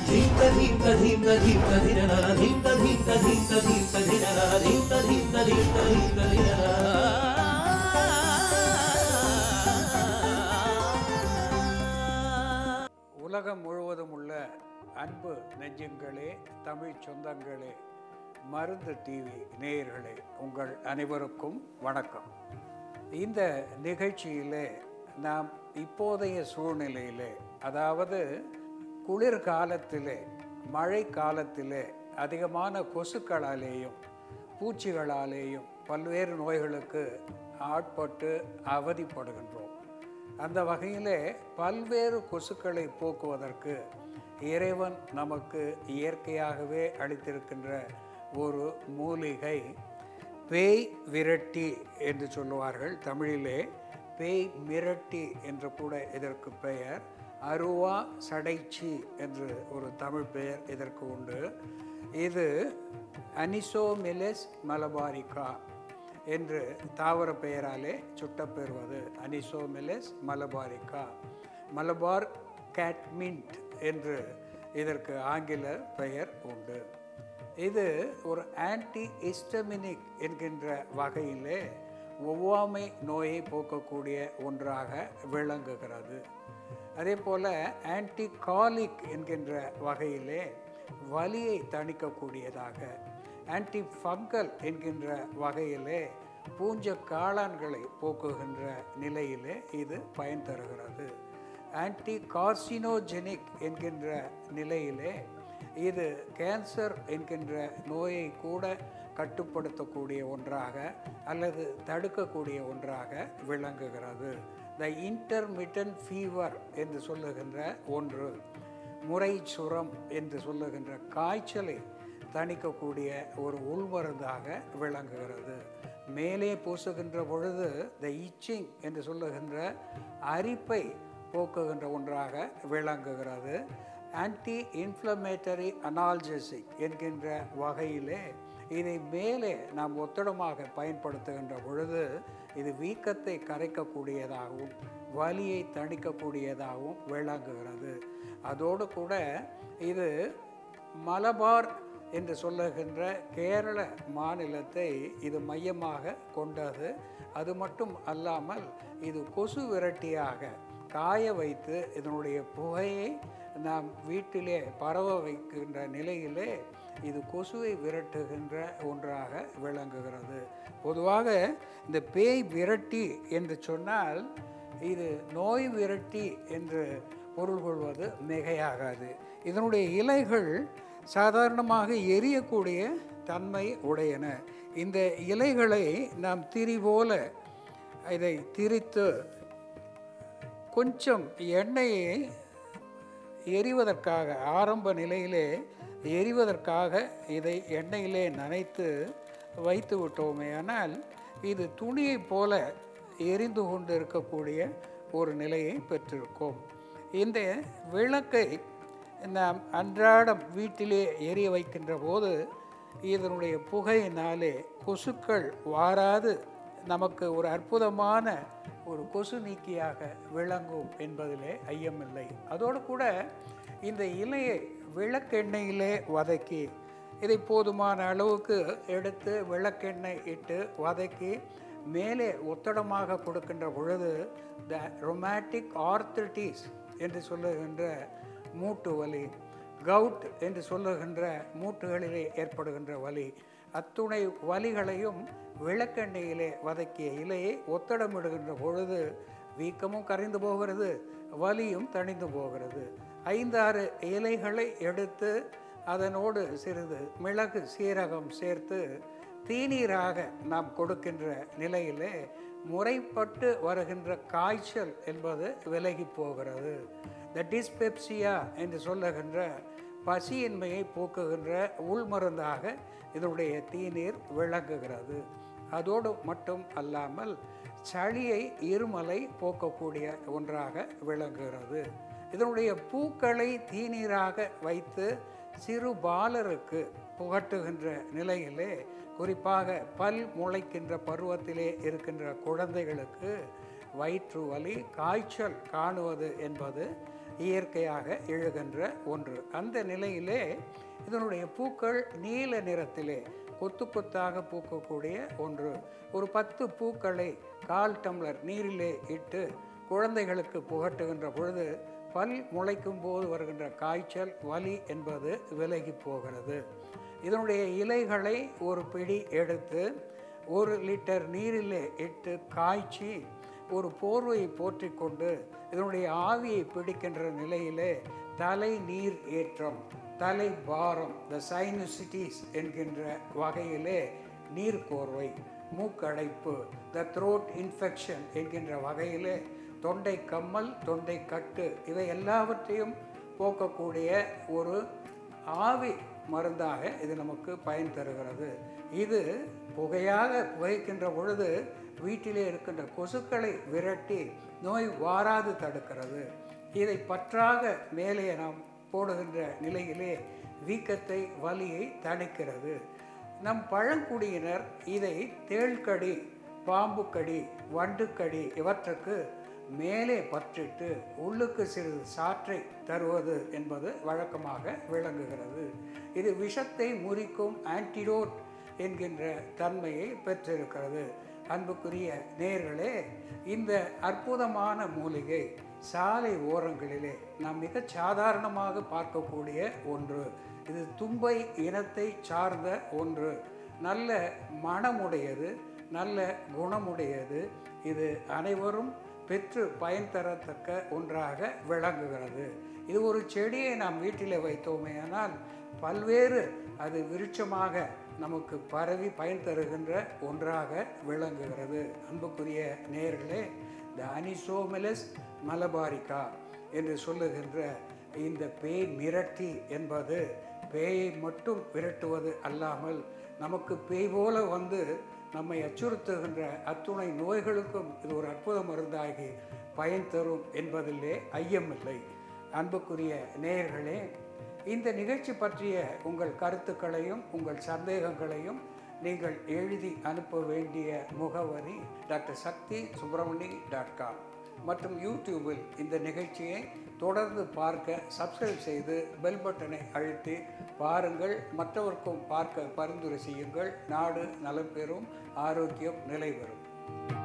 உலகம் முழுவதும் உள்ள அன்பு நெஞ்சங்களே, தமிழ் சொந்தங்களே, மருந்து டிவி நேயர்களே, உங்கள் அனைவருக்கும் வணக்கம். இந்த நிகழ்ச்சியிலே நாம் இப்போதைய சூழ்நிலையிலே, அதாவது குளிர்காலத்திலே, மழை காலத்திலே அதிகமான கொசுக்களாலேயும் பூச்சிகளாலேயும் பல்வேறு நோய்களுக்கு ஆட்பட்டு அவதிப்படுகின்றோம். அந்த வகையிலே பல்வேறு கொசுக்களை போக்குவதற்கு இறைவன் நமக்கு இயற்கையாகவே அளித்திருக்கின்ற ஒரு மூலிகை பேய் விரட்டி என்று சொல்லுவார்கள். தமிழிலே பேய் மிரட்டி என்று கூட இதற்கு பெயர். அருவா சடைச்சி என்று ஒரு தமிழ் பெயர் இதற்கு உண்டு. இது அனிசோமெலஸ் மலபாரிகா என்று தாவர பெயராலே சுட்டப்பெறுவது அனிசோமெலஸ் மலபாரிகா. மலபார் கேட்மின்ட் என்று இதற்கு ஆங்கில பெயர் உண்டு. இது ஒரு ஆன்டி ஹிஸ்டமினிக் என்கின்ற வகையிலே ஒவ்வாமை நோயை போக்கக்கூடிய ஒன்றாக விளங்குகிறது. அதே போல் ஆன்டி காலிக் என்கின்ற வகையிலே வலியை தணிக்கக்கூடியதாக, ஆன்டி ஃபங்கல் என்கின்ற வகையிலே பூஞ்ச காளான்களை போக்குகின்ற நிலையிலே இது பயன் தருகிறது. ஆன்டி கார்சினோஜெனிக் என்கின்ற நிலையிலே இது கேன்சர் என்கின்ற நோயை கூட கட்டுப்படுத்தக்கூடிய ஒன்றாக அல்லது தடுக்கக்கூடிய ஒன்றாக விளங்குகிறது. த இன்டர்மிட்டன்ட் ஃபீவர் என்று சொல்லுகின்ற ஒன்று, முறை சுரம் என்று சொல்லுகின்ற காய்ச்சலை தணிக்கக்கூடிய ஒரு உள்மருந்தாக விளங்குகிறது. மேலே பூசுகின்ற பொழுது த இச்சிங் என்று சொல்லுகின்ற அரிப்பை போக்குகின்ற ஒன்றாக விளங்குகிறது. ஆன்டி இன்ஃப்ளமேட்டரி அனால்ஜெசிக் என்கின்ற வகையிலே இதை மேலே நாம் ஒத்தடமாக பயன்படுத்துகின்ற பொழுது இது வீக்கத்தை கரைக்கக்கூடியதாகவும் வலியை தணிக்கக்கூடியதாகவும் விளங்குகிறது. அதோடு கூட இது மலபார் என்று சொல்லுகின்ற கேரள மாநிலத்தை இது மையமாக கொண்டது. அது மட்டும் அல்லாமல் இது கொசு விரட்டியாக காய வைத்து இதனுடைய புகையை நாம் வீட்டிலே பரவ வைக்கின்ற நிலையிலே இது கொசுவை விரட்டுகின்ற ஒன்றாக விளங்குகிறது. பொதுவாக இந்த பேய் விரட்டி என்று சொன்னால் இது நோய் விரட்டி என்று பொருள் கொள்வது மிகையாகாது. இதனுடைய இலைகள் சாதாரணமாக எரியக்கூடிய தன்மை உடையன. இந்த இலைகளை நாம் திரி போல இதை திரித்து கொஞ்சம் எண்ணெயை எரிவதற்காக, ஆரம்ப நிலையிலே எரிவதற்காக இதை எண்ணெயிலே நனைத்து வைத்து விட்டோமே ஆனால் இது துணியை போல எரிந்து கொண்டு இருக்கக்கூடிய ஒரு நிலையை பெற்றிருக்கும். இந்த விளக்கை நாம் அன்றாடம் வீட்டிலே எரிய வைக்கின்ற போது இதனுடைய புகையினாலே கொசுக்கள் வாராது நமக்கு ஒரு அற்புதமான ஒரு கொசு நீக்கியாக விளங்கும் என்பதிலே ஐயமில்லை. அதோடு கூட இந்த இலையை விளக்கெண்ணெயிலே வதக்கி இதை போதுமான அளவுக்கு எடுத்து விளக்கெண்ணெய் இட்டு வதக்கி மேலே ஒத்தடமாக கொடுக்கின்ற பொழுது த ரொமாட்டிக் ஆர்த்ரிட்டிஸ் என்று சொல்லுகின்ற மூட்டு வலி, கவுட் என்று சொல்லுகின்ற மூட்டுகளிலே ஏற்படுகின்ற வலி, அத்துணை வலிகளையும் விளக்கெண்ணெயிலே வதக்கிய இலையை ஒத்தடமிடுகின்ற பொழுது வீக்கமும் கரைந்து போகிறது, வலியும் தணிந்து போகிறது. 5-6 இலைகளை எடுத்து அதனோடு சிறிது மிளகு சீரகம் சேர்த்து தீநீராக நாம் கொடுக்கின்ற நிலையிலே முறைப்பட்டு வருகின்ற காய்ச்சல் என்பது விலகி போகிறது. த டிஸ்பெப்சியா என்று சொல்லுகின்ற பசியின்மையை போக்குகின்ற உள்மருந்தாக இதனுடைய தீநீர் விளங்குகிறது. அதோடு மட்டும் அல்லாமல் சளியை, இருமலை போக்கக்கூடிய ஒன்றாக விளங்குகிறது. இதனுடைய பூக்களை தீநீராக வைத்து சிறு பாலருக்கு புகட்டுகின்ற நிலையிலே, குறிப்பாக பல் முளைக்கின்ற பருவத்திலே இருக்கின்ற குழந்தைகளுக்கு வயிற்று வலி, காய்ச்சல் காணுவது என்பது இயற்கையாக எழுகின்ற ஒன்று. அந்த நிலையிலே இதனுடைய பூக்கள் நீல நிறத்திலே கொத்து கொத்தாக பூக்கக்கூடிய ஒன்று. ஒரு 10 பூக்களை 1/4 டம்ளர் நீரிலே இட்டு குழந்தைகளுக்கு புகட்டுகின்ற பொழுது பல் முளைக்கும் போது வருகின்ற காய்ச்சல், வலி என்பது விலகி போகிறது. இதனுடைய இலைகளை ஒரு பிடி எடுத்து 1 லிட்டர் நீரிலே இட்டு காய்ச்சி ஒரு போர்வையை போற்றி கொண்டு இதனுடைய ஆவியை பிடிக்கின்ற நிலையிலே தலை நீர் ஏற்றம், தலை பாரம், த சைனசிட்டிஸ் என்கின்ற வகையிலே நீர்க்கோர்வை, மூக்கடைப்பு, த த்ரோட் இன்ஃபெக்ஷன் என்கின்ற வகையிலே தொண்டை கம்மல், தொண்டை கட்டு, இவை எல்லாவற்றையும் போக்கக்கூடிய ஒரு ஆவி மருந்தாக இது நமக்கு பயன் தருகிறது. இது புகையாக புகைக்கின்ற பொழுது வீட்டிலே இருக்கின்ற கொசுக்களை விரட்டி நோய் வாராது தடுக்கிறது. இதை பற்றாக மேலே நாம் போடுகின்ற நிலையிலே வீக்கத்தை, வலியை தணிக்கிறது. நம் பழங்குடியினர் இதை தேள்கடி, பாம்புக்கடி, வண்டுக்கடி இவற்றுக்கு மேலே பற்றிட்டு உள்ளுக்கு சிறிது சாற்றை தருவது என்பது வழக்கமாக விளங்குகிறது. இது விஷத்தை முறிக்கும் ஆன்டிடோட் என்கின்ற தன்மையை பெற்றிருக்கிறது. அன்புக்குரிய நேயர்களே, இந்த அற்புதமான மூலிகை சாலை ஓரங்களிலே நாம் மிக சாதாரணமாக பார்க்கக்கூடிய ஒன்று. இது தும்பை இனத்தை சார்ந்த ஒன்று. நல்ல மணமுடையது, நல்ல குணமுடையது. இது அனைவரும் பெற்று பயன் தரத்தக்க ஒன்றாக விளங்குகிறது. இது ஒரு செடியை நாம் வீட்டிலே வைத்தோமேயானால் பல்வேறு அது விருட்சமாக நமக்கு பரவி பயன் தருகின்ற ஒன்றாக விளங்குகிறது. அன்புக்குரிய நேயர்களே, இந்த அனிசோமெலஸ் மலபாரிகா என்று சொல்லுகின்ற இந்த பேய் மிரட்டி என்பது பேயை மட்டும் விரட்டுவது அல்லாமல் நமக்கு பேய் போல வந்து நம்மை அச்சுறுத்துகின்ற அத்துணை நோய்களுக்கும் இது ஒரு அற்புத மருந்தாகி பயன் தரும் என்பதிலே ஐயமில்லை. அன்புக்குரிய நேயர்களே, இந்த நிகழ்ச்சி பற்றிய உங்கள் கருத்துக்களையும் உங்கள் சந்தேகங்களையும் நீங்கள் எழுதி அனுப்ப வேண்டிய முகவரி drsakti.subramani.com மற்றும் யூடியூபில் இந்த நிகழ்ச்சியை தொடர்ந்து பார்க்க சப்ஸ்கிரைப் செய்து பெல் பட்டனை அழுத்தி பாருங்கள். மற்றவர்க்கும் பார்க்க பரிந்துரை செய்யுங்கள். நாடு நலம் பெறும், ஆரோக்கியம் நிலை பெறும்.